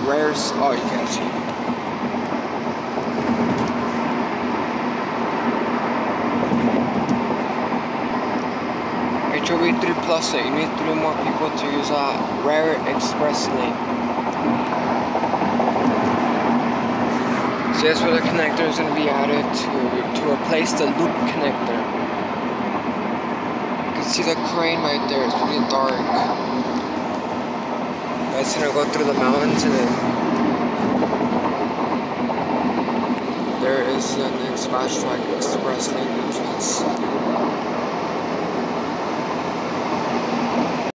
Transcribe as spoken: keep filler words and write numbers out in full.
rare. Oh, you can't see. H O V three plus it. You need three more people to use a rare express lane. So that's where the connector is going to be added to to replace the loop connector. You can see the crane right there. It's really dark. It's going to go through the mountains, and then there is the next fast track express lane entrance.